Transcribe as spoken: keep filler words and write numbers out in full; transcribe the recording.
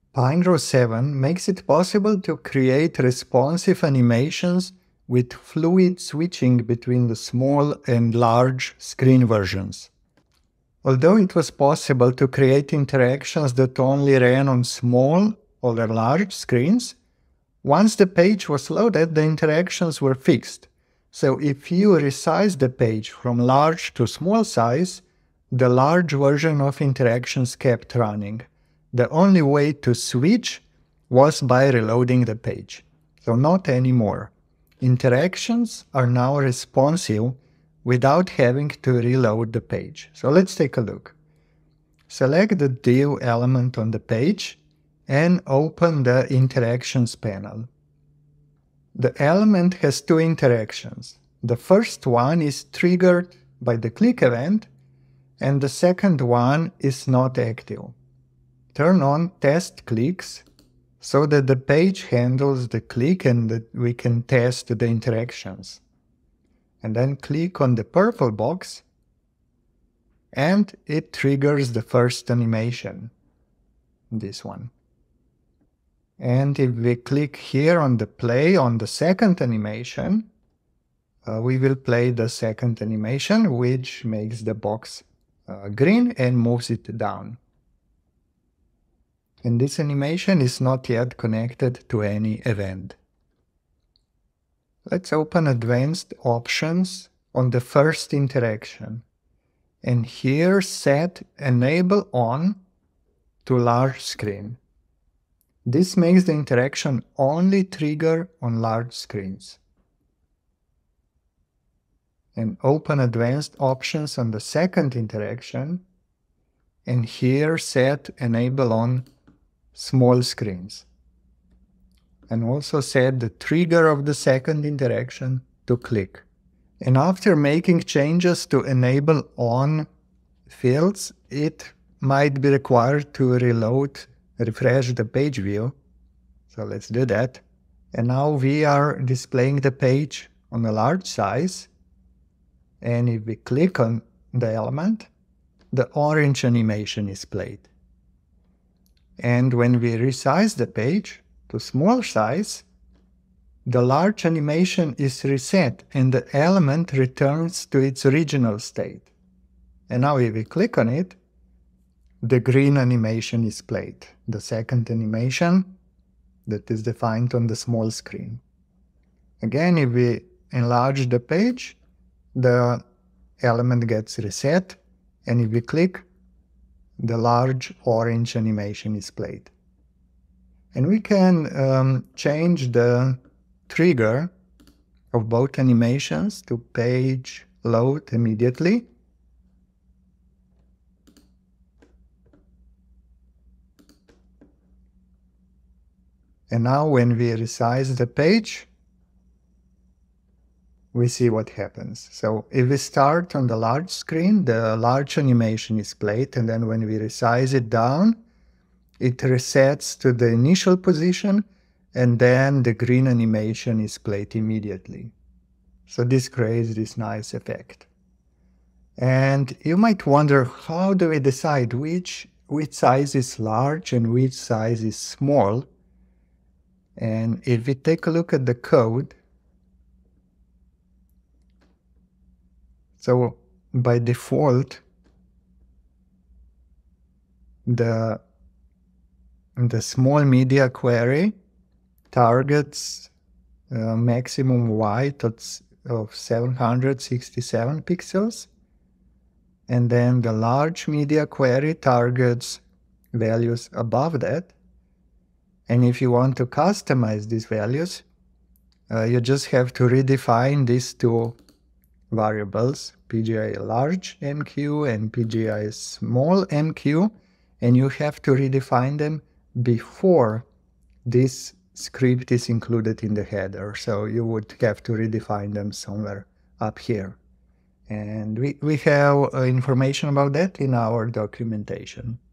Pinegrow seven makes it possible to create responsive animations with fluid switching between the small and large screen versions. Although it was possible to create interactions that only ran on small or large screens, once the page was loaded, the interactions were fixed. So if you resize the page from large to small size, the large version of interactions kept running. The only way to switch was by reloading the page. So not anymore. Interactions are now responsive without having to reload the page. So let's take a look. Select the div element on the page and open the Interactions panel. The element has two interactions. The first one is triggered by the click event, and the second one is not active. Turn on test clicks so that the page handles the click and that we can test the interactions. And then click on the purple box and it triggers the first animation, this one. And if we click here on the play on the second animation, uh, we will play the second animation, which makes the box uh, green and moves it down. And this animation is not yet connected to any event. Let's open Advanced Options on the first interaction. And here set Enable On to Large Screen. This makes the interaction only trigger on large screens. And open Advanced Options on the second interaction. And here set Enable On Small Screens. And also set the trigger of the second interaction to click. And after making changes to enable on fields, it might be required to reload, refresh the page view. So let's do that. And now we are displaying the page on a large size. And if we click on the element, the orange animation is played. And when we resize the page to small size, the large animation is reset and the element returns to its original state. And now if we click on it, the green animation is played, the second animation that is defined on the small screen. Again, if we enlarge the page, the element gets reset, and if we click, the large orange animation is played. And we can um, change the trigger of both animations to page load immediately. And now when we resize the page, we see what happens. So if we start on the large screen, the large animation is played, and then when we resize it down, it resets to the initial position, and then the green animation is played immediately. So this creates this nice effect. And you might wonder, how do we decide which, which size is large and which size is small? And if we take a look at the code, so by default, the, the small media query targets uh, maximum width of seven hundred sixty-seven pixels, and then the large media query targets values above that. And if you want to customize these values, uh, you just have to redefine these two variables, P G I large M Q and P G I small M Q, and you have to redefine them before this script is included in the header. So you would have to redefine them somewhere up here. And we, we have uh, information about that in our documentation.